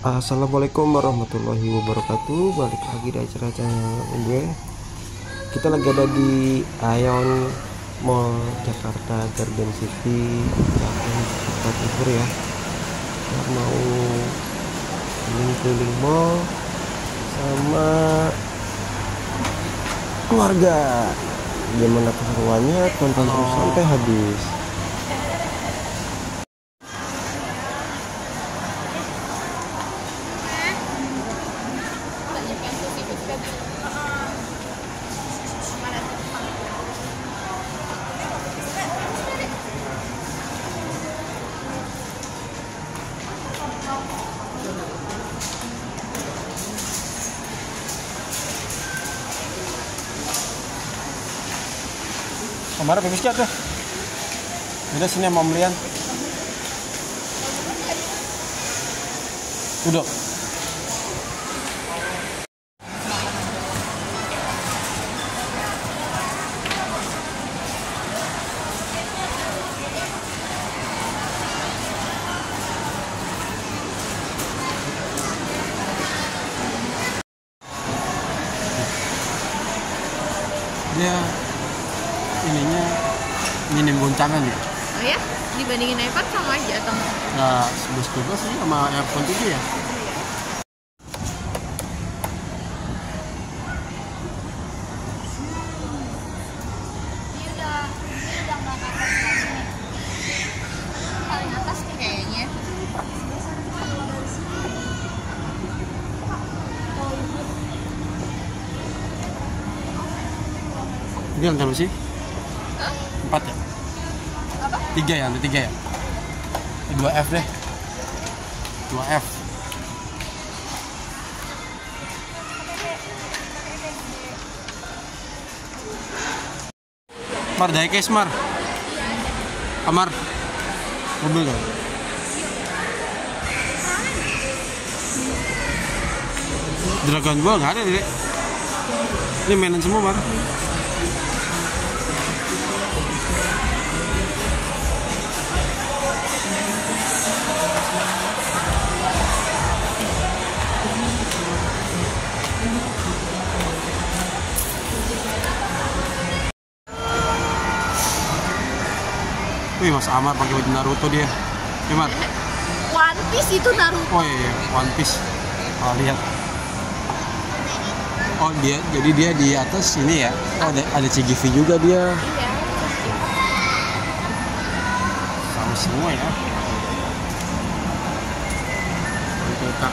Assalamualaikum warahmatullahi wabarakatuh. Balik lagi di acara-acara gue. Kita lagi ada di Ion Mall Jakarta Garden City, Jakarta Timur ya. Kita mau keliling mall sama keluarga. Gimana keseruannya? Tonton terus sampai habis. Kemarin bagus gak tuh? Udah sini mau belian. Duduk. Dia ininya minim goncangan ya. Oh ya? Dibandingin iPad sama aja atau enggak? Nah, 11-12 sih sama iPhone 7 ya. Ini udah nggak ke atas lagi nih. Paling atas nih kayaknya. Ini yang berapa sih? 4 ya? Apa? 3 ya, ada 3 ya? 2F deh. 2F. Mar, diecast Mar. Amar. Mobil kan? Dragon Ball nggak ada deh. Ini mainan semua Mar. Wih, Mas Amar pakai baju Naruto dia. Gimana? One Piece itu Naruto. Oh iya, One Piece. Oh, lihat. Oh, jadi dia di atas ini ya. Oh, ada CGV juga dia. Iya. Sama semua ya. Oke, Kak.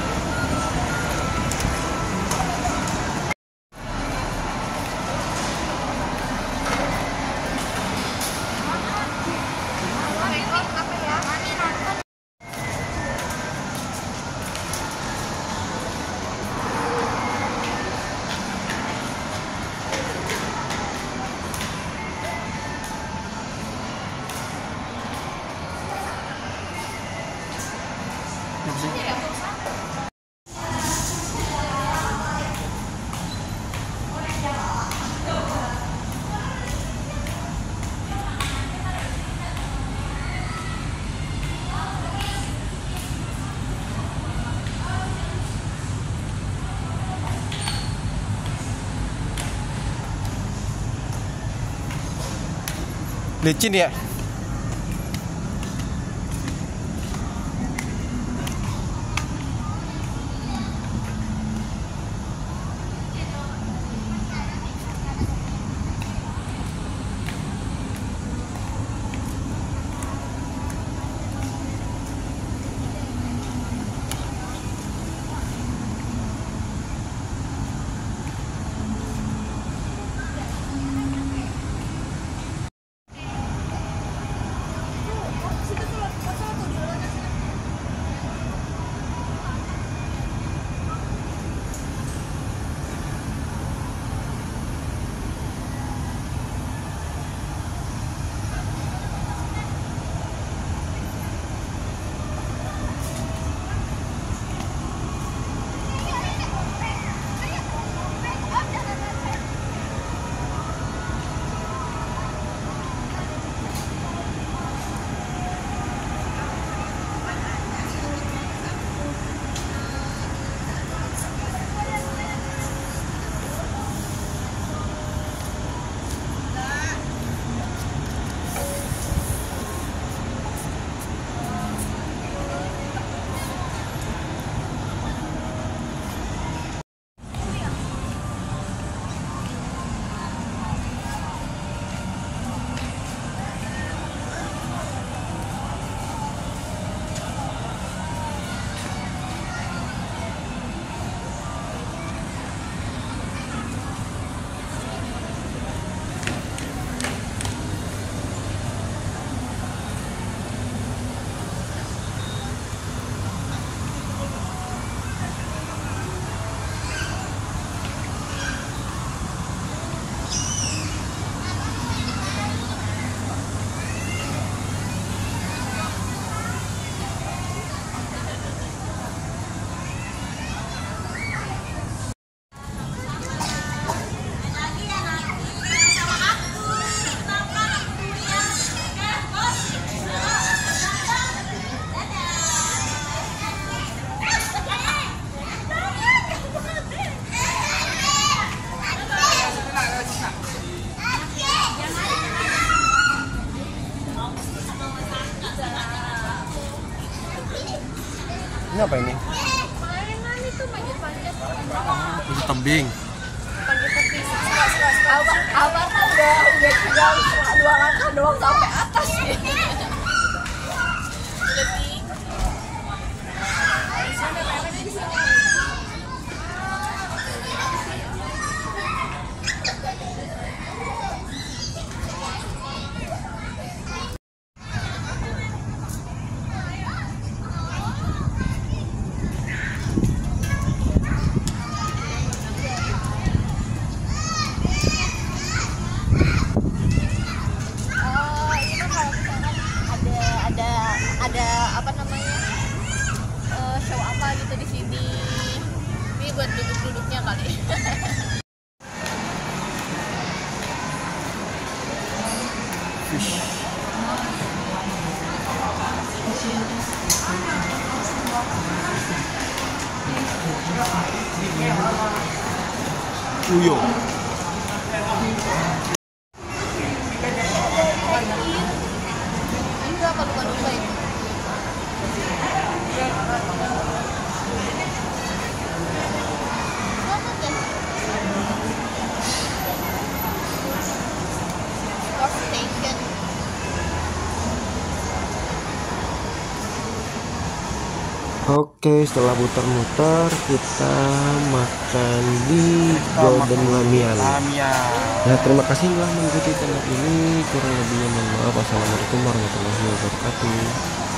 Apa ya? Apa sih? Licin ya? Ini apa ini? Mainan itu manjat-manjat. Itu tebing. Panjat tebing. Abang kan udah tinggal 2 langkah doang sampai atas. Tebing. Di sana mainan di sini. Itu kalau misalkan ada apa namanya show apa gitu di sini. Ini buat duduk-duduknya kali. Uyo. Itu apa lupa itu? Apa deh? Horse station. Oke, setelah muter-muter kita makan di Golden Lamian. Nah, terima kasih telah mengikuti channel ini. Kurang lebihnya mohon maaf. Wassalamualaikum warahmatullahi wabarakatuh.